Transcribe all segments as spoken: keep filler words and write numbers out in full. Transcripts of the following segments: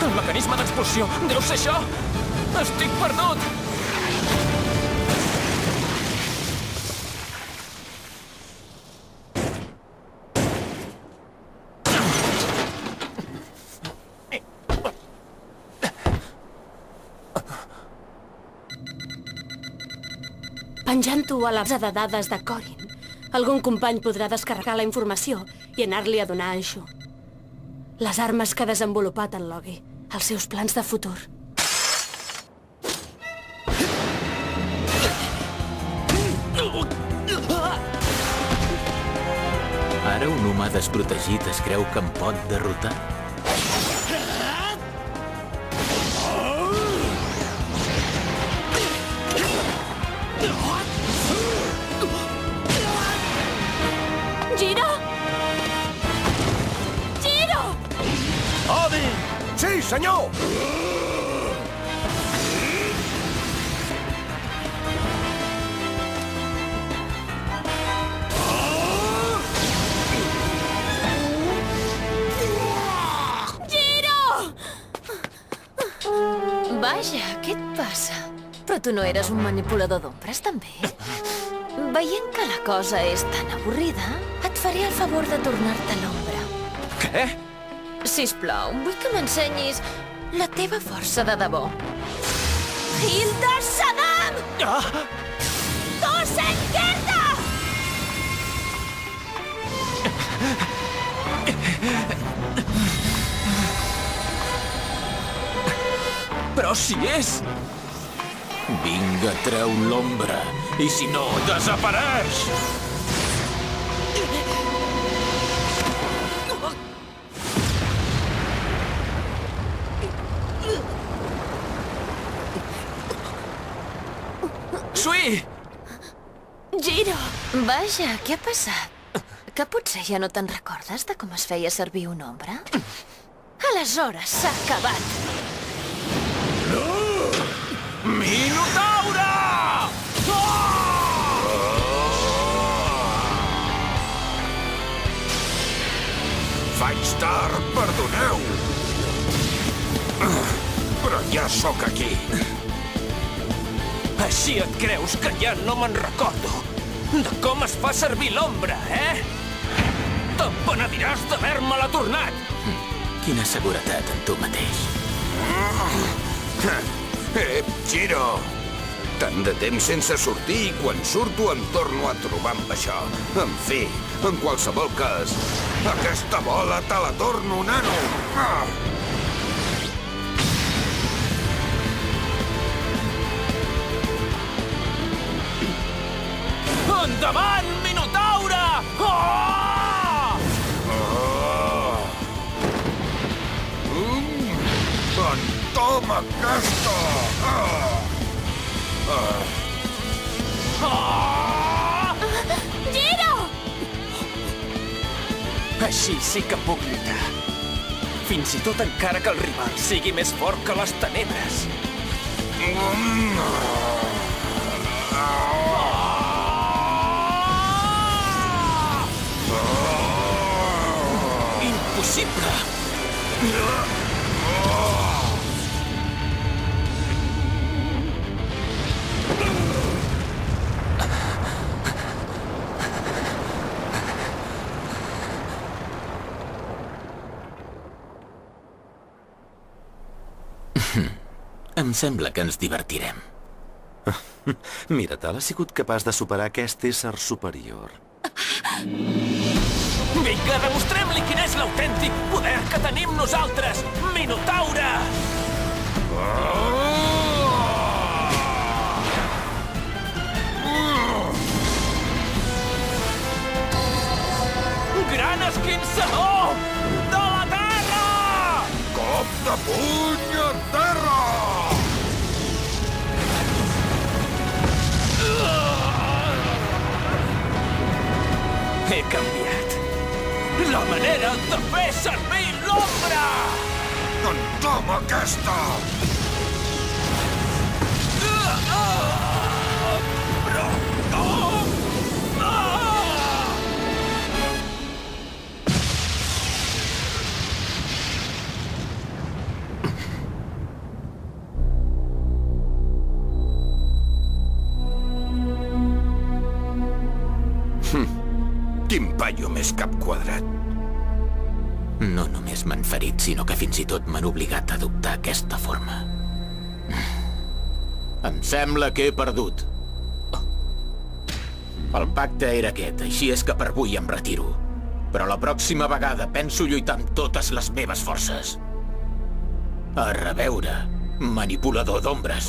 El mecanisme d'expulsió! Deu ser això! Estic perdut! Penjant-ho a la base de dades de Corin, algun company podrà descarregar la informació i anar-li a donar a Anshu. Les armes que ha desenvolupat en Logi, els seus plans de futur. Ara un humà desprotegit es creu que em pot derrotar? Jiro! Jiro! Odi! Sí, senyor! Vaja, què et passa? Però tu no eres un manipulador d'ombres, també? Veient que la cosa és tan avorrida, et faré el favor de tornar-te l'ombra. Què? Sisplau, vull que m'ensenyis la teva força de debò. Hilda Saddam! Ah! Tosenkerta! Però si és... Vinga, treu l'ombra, i si no, desapareix! Sui! Jiro! Vaja, què ha passat? Que potser ja no te'n recordes de com es feia servir una ombra? Aleshores s'ha acabat! Minotaure! Faig tard, perdoneu! Però ja sóc aquí. Així et creus que ja no me'n recordo de com es fa servir l'ombra, eh? Te'n penediràs d'haver-me-la tornat! Quina seguretat en tu mateix. Ep, Jiro! Tant de temps sense sortir i quan surto em torno a trobar amb això. En fi, en qualsevol cas, aquesta bola te la torno, nano! Ah! Endavant, Minotaure! Oh! Oh! Mm! Entoma aquesta! Ah! Ah! Oh! Jiro! Així sí que puc lluitar. Fins i tot encara que el rival sigui més fort que les tenebres. Mm! Impossible! Em sembla que ens divertirem. Mira, tal ha sigut capaç de superar aquest ésser superior. Vinga, demostrem-li quin és l'autèntic poder que tenim nosaltres, Minotaure! Gran esquinçador de la Terra! Cop de puny a terra! He canviat la manera de fer servir l'ombra! Entoma aquesta! Però no! és cap quadrat. No només m'han ferit, sinó que fins i tot m'han obligat a adoptar aquesta forma. Em sembla que he perdut. El pacte era aquest, així és que per avui em retiro. Però la pròxima vegada penso lluitar amb totes les meves forces. A reveure, manipulador d'ombres.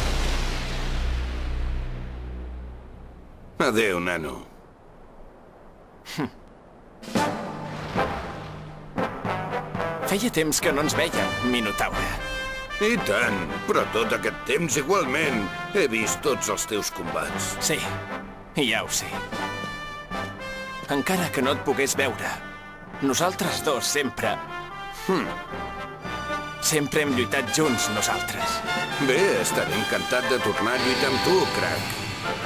Adéu, nano. Feia temps que no ens vèiem, Minotaure. I tant, però tot aquest temps igualment he vist tots els teus combats. Sí, ja ho sé. Encara que no et pogués veure, nosaltres dos sempre... Hmm. Sempre hem lluitat junts, nosaltres. Bé, estaré encantat de tornar a lluitar amb tu, crac.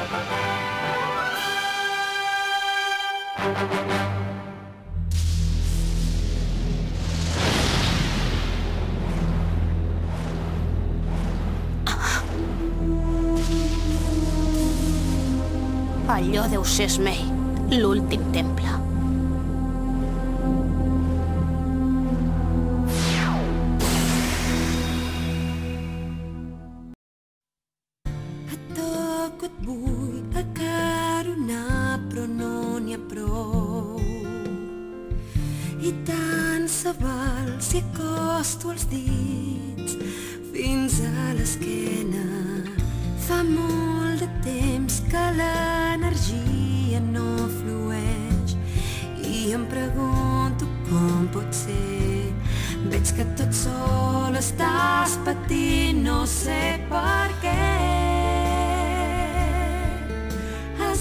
Allò deu ser Smei, l'últim temple. Et toco, et vull acaronar, però no n'hi ha prou. I tant se val si acosto els dits fins a l'esquena. Fa molt de temps que l'energia no flueix i em pregunto com pot ser. Veig que tot sol estàs patint, no sé per què. Has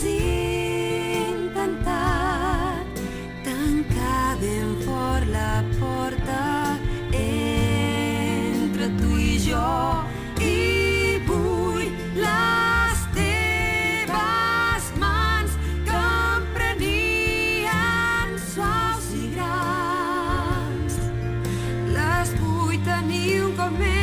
intentat tancar ben fort la porta entre tu i jo. Tenir un cop més.